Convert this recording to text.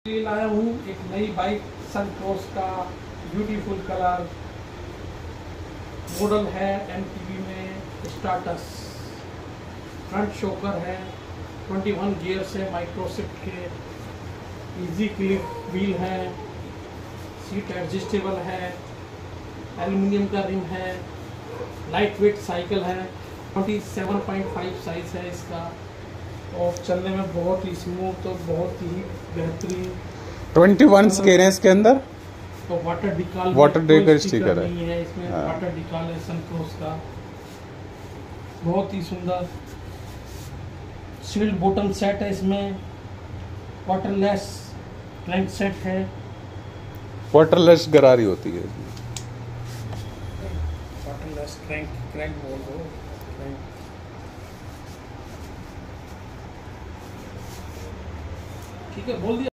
लाया हूँ एक नई बाइक सन क्रॉस का ब्यूटीफुल कलर मॉडल है एमटीवी में स्टार्टस। फ्रंट शॉकर है, 21 गियर्स है माइक्रोशिफ्ट के, इजी क्लिप व्हील है, सीट एडजस्टेबल है, एल्युमिनियम का रिम है, लाइट वेट साइकिल है, 27.5 साइज है इसका और चलने में बहुत ही स्मूथ और बहुत ही बेहतरीन। 21 के रेंज के अंदर तो वाटर डिकल स्टिकर नहीं है इसमें। हाँ। वाटर डिकल है सन क्रॉस का, बहुत ही सुंदर। सील्ड बॉटम सेट है इसमें, वाटरलेस क्रैंक सेट है, वाटरलेस गरारी होती है। वाटरलेस क्रैंक बोल दो। ठीक है, बोल दिया।